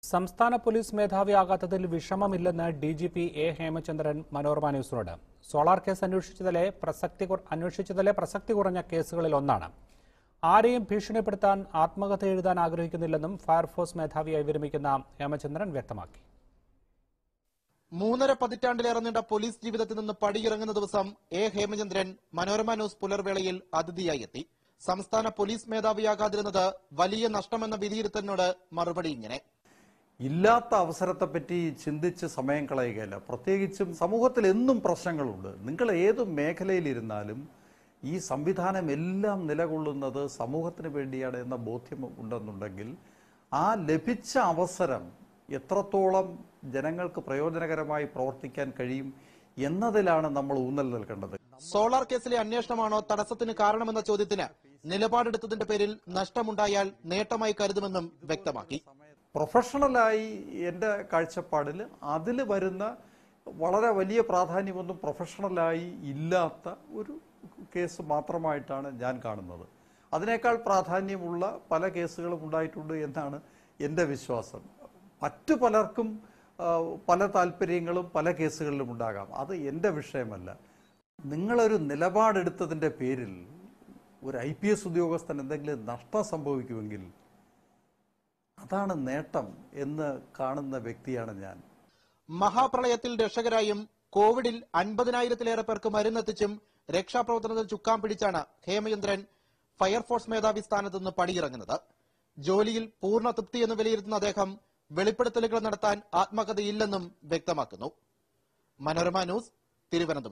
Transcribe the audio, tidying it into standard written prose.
സംസ്ഥാന പോലീസ് മേധാവിയാകാത്തതിൽ വിഷമമില്ലെന്ന് ഡിജിപി എ ഹേമചന്ദ്രൻ മനോരമ ന്യൂസിനോട്. സോളാർ കേസ് അന്വേഷിച്ചതിലെ പ്രസക്തി കുറഞ്ഞ കേസുകളിൽ ഒന്നാണ്. ആരെയും ഭീഷണിപ്പെടുത്താൻ ആത്മകഥ എഴുതാൻ ആഗ്രഹിക്കുന്നില്ലെന്നും ഫയർഫോഴ്സ് മേധാവിയായി വിരമിക്കുന്ന ഹേമചന്ദ്രൻ വ്യക്തമാക്കി. 3.5 പതിറ്റാണ്ടിലേറെ നീണ്ട പോലീസ് ജീവിതത്തിൽ നിന്ന് പടിയിറങ്ങുന്ന ദിവസം എ ഹേമചന്ദ്രൻ മനോരമ ന്യൂസ് പുലർവേളയിൽ അതിഥിയായി എത്തി. സംസ്ഥാന പോലീസ് മേധാവിയാകാതിരുന്നത് വലിയ നഷ്ടമെന്ന വിധിയിരുത്തലിനോട് മറുപടി ഇങ്ങനെ: ഇല്ലാത്ത അവസരത്തെപ്പറ്റി ചിന്തിച്ച് സമയം കളയുകയല്ല. പ്രത്യേകിച്ചും സമൂഹത്തിൽ എന്നും പ്രശ്നങ്ങളുണ്ട്. നിങ്ങൾ ഏത് മേഖലയിലിരുന്നാലും ഈ സംവിധാനം എല്ലാം നിലകൊള്ളുന്നത് സമൂഹത്തിന് വേണ്ടിയാണ് എന്ന ബോധ്യം ഉണ്ടെന്നുണ്ടെങ്കിൽ ആ ലഭിച്ച അവസരം എത്രത്തോളം ജനങ്ങൾക്ക് പ്രയോജനകരമായി പ്രവർത്തിക്കാൻ കഴിയും എന്നതിലാണ് നമ്മൾ ഊന്നൽ നൽകേണ്ടത്. സോളാർ കേസിലെ അന്വേഷണമാണോ തടസ്സത്തിന് കാരണമെന്ന ചോദ്യത്തിന് നിലപാടെടുത്തതിന്റെ പേരിൽ നഷ്ടമുണ്ടായാൽ നേട്ടമായി കരുതുമെന്നും വ്യക്തമാക്കി. പ്രൊഫഷണലായി എൻ്റെ കാഴ്ചപ്പാടിൽ അതിൽ വരുന്ന വളരെ വലിയ പ്രാധാന്യമൊന്നും പ്രൊഫഷണലായി ഇല്ലാത്ത ഒരു കേസ് മാത്രമായിട്ടാണ് ഞാൻ കാണുന്നത്. അതിനേക്കാൾ പ്രാധാന്യമുള്ള പല കേസുകളും ഉണ്ടായിട്ടുണ്ട് എന്നാണ് എൻ്റെ വിശ്വാസം. മറ്റു പലർക്കും പല താല്പര്യങ്ങളും പല കേസുകളിലും ഉണ്ടാകാം. അത് എൻ്റെ വിഷയമല്ല. നിങ്ങളൊരു നിലപാടെടുത്തതിൻ്റെ പേരിൽ ഒരു IPS ഉദ്യോഗസ്ഥൻ എന്തെങ്കിലും നഷ്ടം സംഭവിക്കുമെങ്കിൽ അതാണ് നേട്ടം എന്ന് കാണുന്ന വ്യക്തിയാണ് ഞാൻ. മഹാപ്രളയത്തിൽ രക്ഷകരായും കോവിഡിൽ 50,000-ലേറെ പേർക്ക് മരുന്നെത്തിച്ചും രക്ഷാപ്രവർത്തനത്തിൽ ചുക്കാൻ പിടിച്ചാണ് ഹേമചന്ദ്രൻ ഫയർഫോഴ്സ് മേധാവി സ്ഥാനത്ത് നിന്ന് പടിയിറങ്ങുന്നത്. ജോലിയിൽ പൂർണ്ണ തൃപ്തിയെന്ന് വിലയിരുത്തുന്ന അദ്ദേഹം വെളിപ്പെടുത്തലുകൾ നടത്താൻ ആത്മകഥയില്ലെന്നും വ്യക്തമാക്കുന്നു. മനോരമ ന്യൂസ്, തിരുവനന്തപുരം.